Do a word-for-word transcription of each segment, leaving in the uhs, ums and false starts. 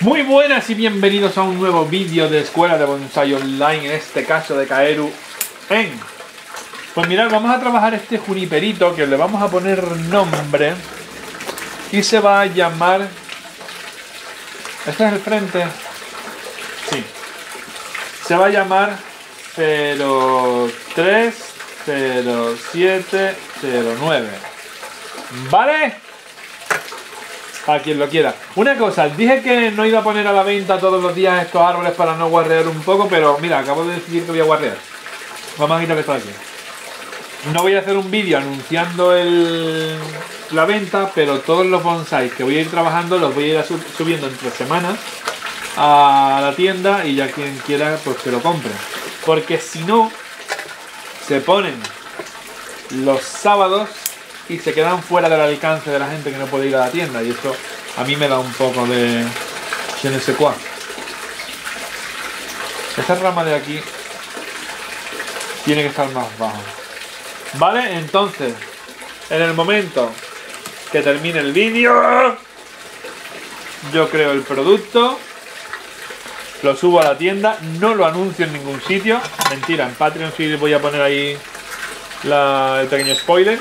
Muy buenas y bienvenidos a un nuevo vídeo de Escuela de Bonsai Online, en este caso de Kaeru en... Pues mirad, vamos a trabajar este juniperito que le vamos a poner nombre y se va a llamar... ¿Este es el frente? Sí. Se va a llamar cero tres cero siete cero nueve. ¿Vale? A quien lo quiera. Una cosa, dije que no iba a poner a la venta todos los días estos árboles para no guarrear un poco, pero mira, acabo de decidir que voy a guarrear. Vamos a quitar esto de aquí. No voy a hacer un vídeo anunciando el, la venta, pero todos los bonsais que voy a ir trabajando los voy a ir sub, subiendo entre semanas a la tienda y ya quien quiera pues que lo compre. Porque si no, se ponen los sábados y se quedan fuera del alcance de la gente que no puede ir a la tienda, y eso a mí me da un poco de je ne sais quoi. Esta rama de aquí tiene que estar más bajo. Vale, entonces en el momento que termine el vídeo yo creo el producto, lo subo a la tienda, no lo anuncio en ningún sitio. Mentira, en Patreon sí voy a poner ahí la, el pequeño spoiler.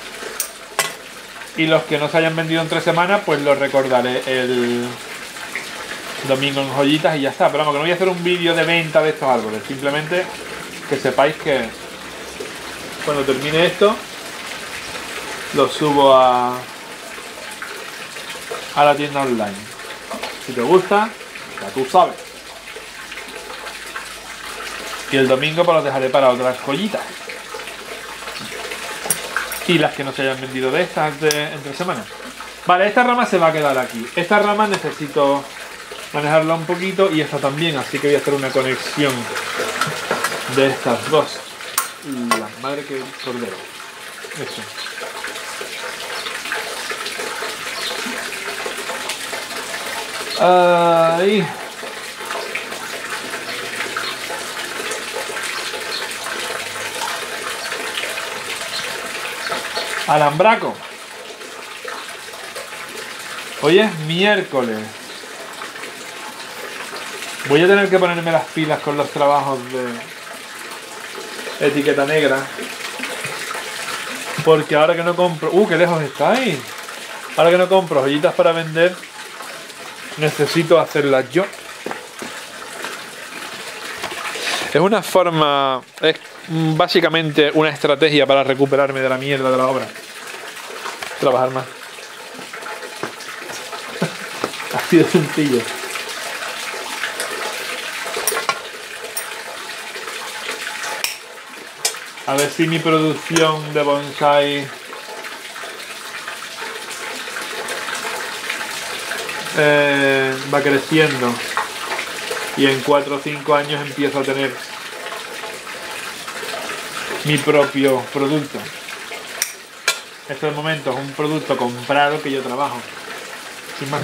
Y los que no se hayan vendido en tres semanas, pues los recordaré el domingo en joyitas y ya está. Pero vamos, que no voy a hacer un vídeo de venta de estos árboles. Simplemente que sepáis que cuando termine esto, lo subo a, a la tienda online. Si te gusta, ya tú sabes. Y el domingo pues los dejaré para otras joyitas. Y las que no se hayan vendido de estas de entre semanas. Vale, esta rama se va a quedar aquí. Esta rama necesito manejarla un poquito y esta también, así que voy a hacer una conexión de estas dos. La madre que cordero. Eso. Ahí. Alambraco. Hoy es miércoles. Voy a tener que ponerme las pilas con los trabajos de etiqueta negra, porque ahora que no compro... ¡Uh, qué lejos estáis! Ahora que no compro joyitas para vender, necesito hacerlas yo. Es una forma... Es básicamente una estrategia para recuperarme de la mierda de la obra. Trabajar más. Así de sencillo. A ver si mi producción de bonsai eh, va creciendo y en cuatro o cinco años empiezo a tener mi propio producto. Esto de momento es un producto comprado que yo trabajo, sin más.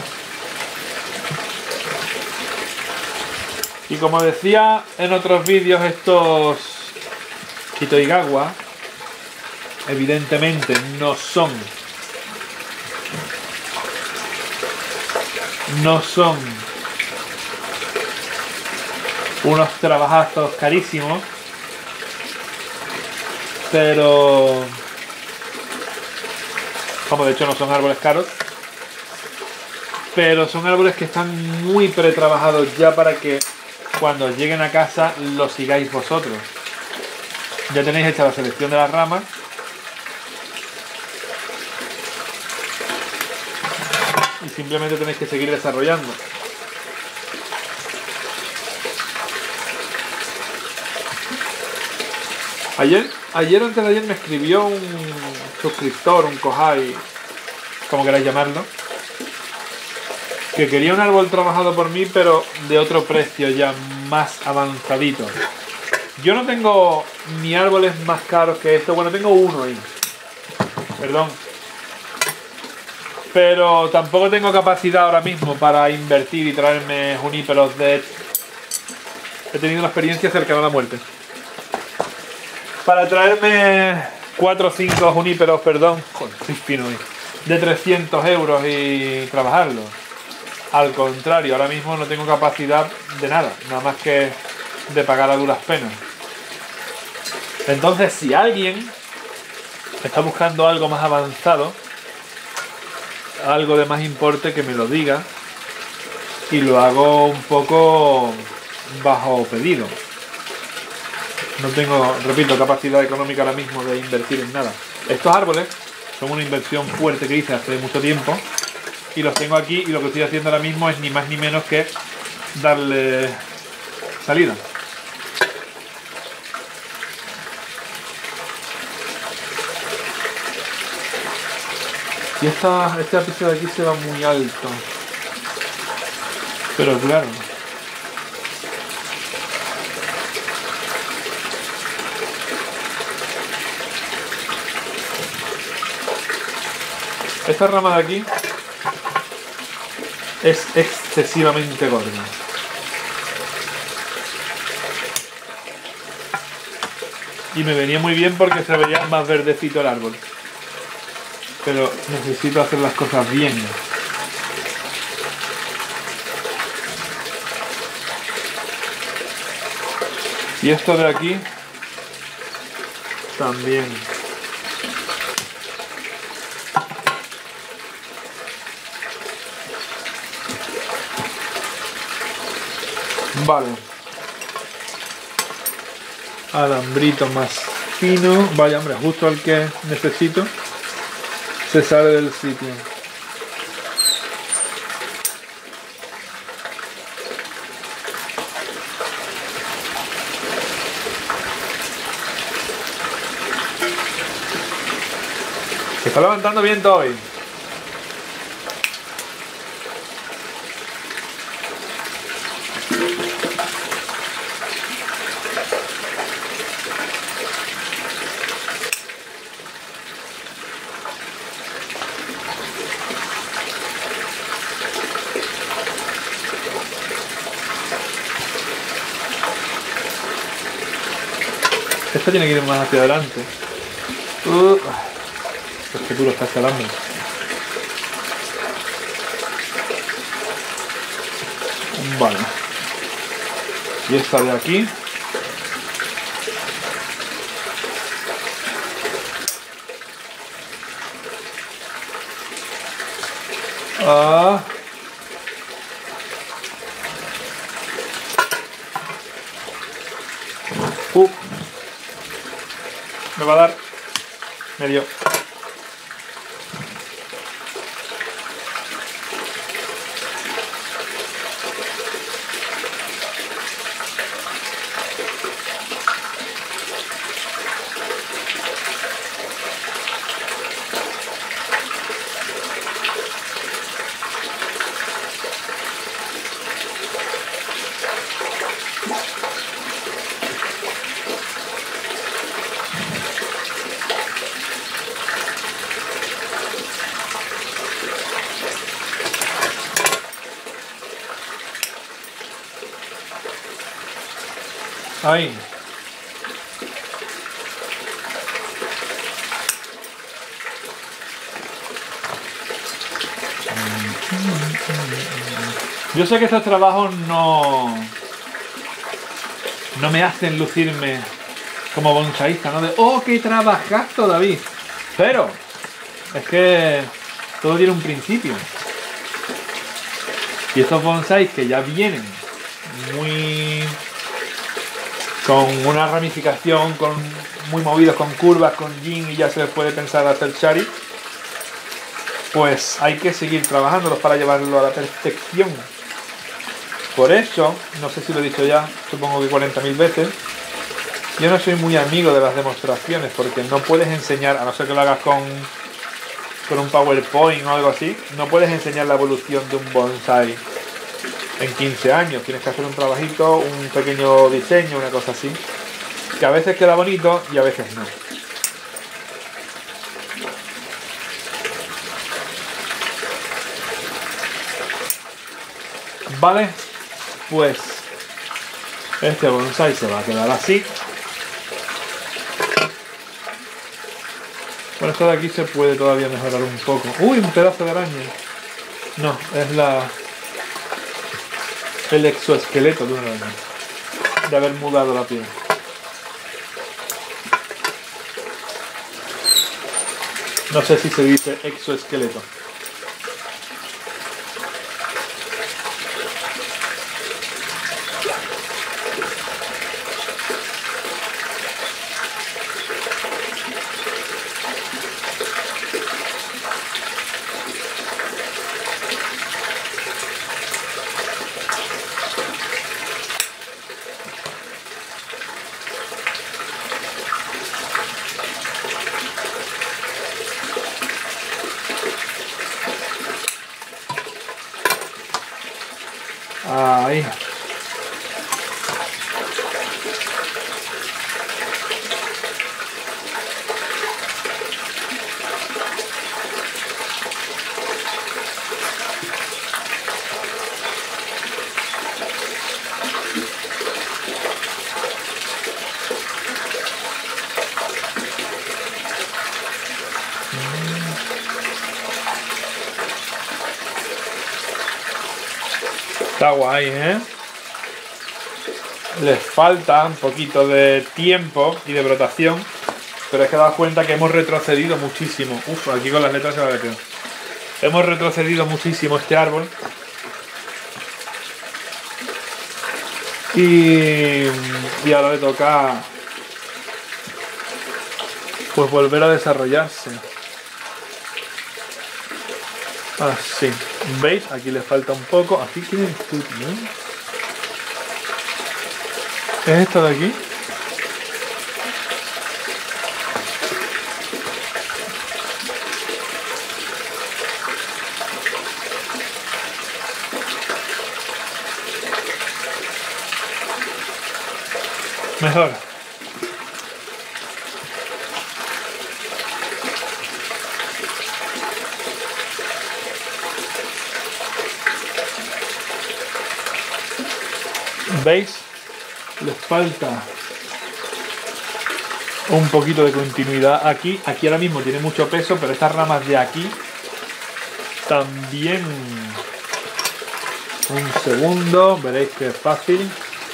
Y como decía en otros vídeos, estos Kitoigawa evidentemente no son no son unos trabajazos carísimos, pero como de hecho no son árboles caros, pero son árboles que están muy pretrabajados ya para que cuando lleguen a casa los sigáis vosotros. Ya tenéis hecha la selección de las ramas y simplemente tenéis que seguir desarrollando. Ayer, ayer o antes de ayer me escribió un suscriptor, un kohai, como queráis llamarlo, que quería un árbol trabajado por mí, pero de otro precio ya más avanzadito. Yo no tengo ni árboles más caros que esto. Bueno, tengo uno ahí. Perdón. Pero tampoco tengo capacidad ahora mismo para invertir y traerme juníperos de... He tenido una experiencia cercana a la muerte. Para traerme cuatro o cinco juníperos, perdón, joder, estoy fino hoy, de trescientos euros y trabajarlo. Al contrario, ahora mismo no tengo capacidad de nada, nada más que de pagar a duras penas. Entonces, si alguien está buscando algo más avanzado, algo de más importe, que me lo diga y lo hago un poco bajo pedido. No tengo, repito, capacidad económica ahora mismo de invertir en nada. Estos árboles son una inversión fuerte que hice hace mucho tiempo y los tengo aquí, y lo que estoy haciendo ahora mismo es ni más ni menos que darle salida. Y esta, este ápice de aquí se va muy alto. Pero claro. Esta rama de aquí es excesivamente gorda. Y me venía muy bien porque se veía más verdecito el árbol. Pero necesito hacer las cosas bien. Y esto de aquí también. Vale. Alambrito más fino. Vaya, hombre, justo el que necesito. Se sale del sitio. Se está levantando viento hoy. Esta tiene que ir más hacia adelante. Uh, es que tú lo estás calando. Vale. Y esta de aquí. Ah. Uh. Me va a dar medio. Ahí. Yo sé que estos trabajos no no me hacen lucirme como bonsaísta, ¿no? De, oh, qué trabajazo, David. Pero es que todo tiene un principio. Y estos bonsáis que ya vienen muy con una ramificación, con muy movidos, con curvas, con yin, y ya se les puede pensar hacer shari, pues hay que seguir trabajándolos para llevarlo a la perfección. Por eso, no sé si lo he dicho ya, supongo que cuarenta mil veces, yo no soy muy amigo de las demostraciones, porque no puedes enseñar, a no ser que lo hagas con, con un PowerPoint o algo así, no puedes enseñar la evolución de un bonsai en quince años. Tienes que hacer un trabajito, un pequeño diseño, una cosa así, que a veces queda bonito y a veces no. Vale, pues este bonsai se va a quedar así. Bueno, esto de aquí se puede todavía mejorar un poco. Uy, un pedazo de araña. No, es la El exoesqueleto de una araña. De haber mudado la piel. No sé si se dice exoesqueleto. Ahí. Está guay, ¿eh? Les falta un poquito de tiempo y de brotación, pero es que daos cuenta que hemos retrocedido muchísimo. Uf, aquí con las letras se va a ver peor. Hemos retrocedido muchísimo este árbol. Y, y ahora le toca pues volver a desarrollarse. Así. ¿Veis? Aquí le falta un poco. Aquí tiene esto, ¿no? ¿Es esto de aquí? Mejor. ¿Veis? Les falta un poquito de continuidad aquí. Aquí ahora mismo tiene mucho peso, pero estas ramas de aquí también. Un segundo, veréis que es fácil.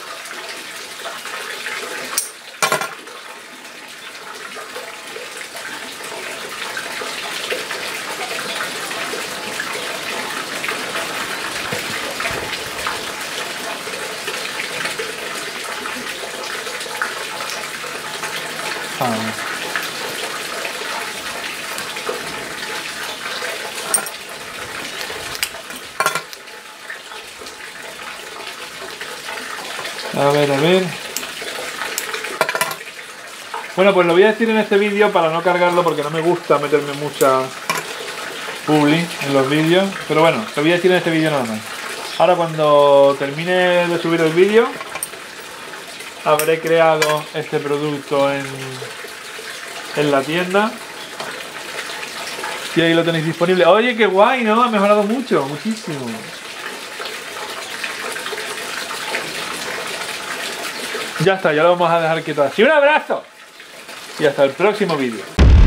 A ver, a ver. Bueno, pues lo voy a decir en este vídeo para no cargarlo porque no me gusta meterme mucha publi en los vídeos. Pero bueno, lo voy a decir en este vídeo nada más. Ahora cuando termine de subir el vídeo habré creado este producto en, en la tienda. Y ahí lo tenéis disponible. Oye, qué guay, ¿no? Ha mejorado mucho, muchísimo. Ya está, ya lo vamos a dejar quieto así. ¡Un abrazo! Y hasta el próximo vídeo.